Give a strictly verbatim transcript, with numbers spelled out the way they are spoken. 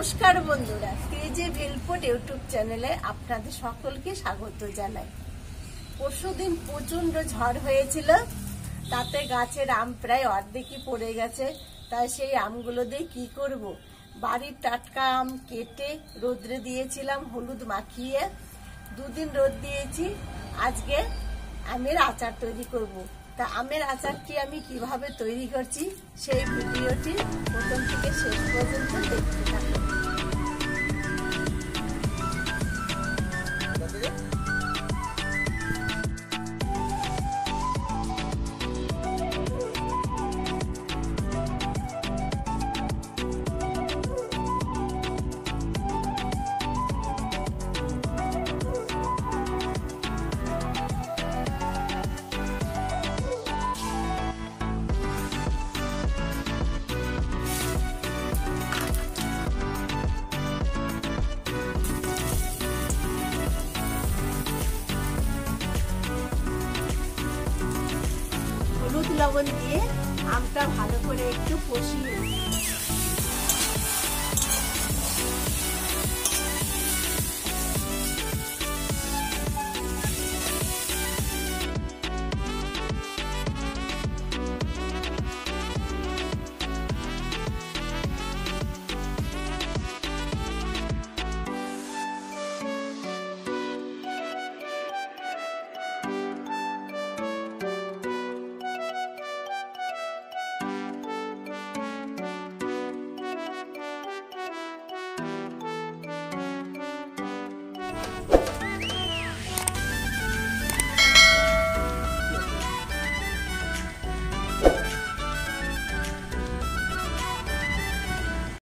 নমস্কার বন্ধুরা, কেজে ভেলপুট ইউটিউব চ্যানেলে আপনাদের সকলকে স্বাগত জানাই। পরশুদিন প্রচন্ড ঝড় হয়েছিল, তাতে গাছের আম প্রায় অর্ধেকই পড়ে গেছে। তাই সেই আমগুলো দিয়ে কি করব, বাড়ির টাটকা আম কেটে রোদ্রে দিয়েছিলাম হলুদ মাখিয়ে, দুদিন রোদ দিয়েছি। আজকে আমের আচার তৈরি করব। তা আমের আচারটি আমি কিভাবে তৈরি করছি সেই ভিডিওটি প্রথম থেকে শেষ পর্যন্ত দেখতে থাকুন। হলুদ লবণ দিয়ে আমটা ভালো করে একটু কষিয়ে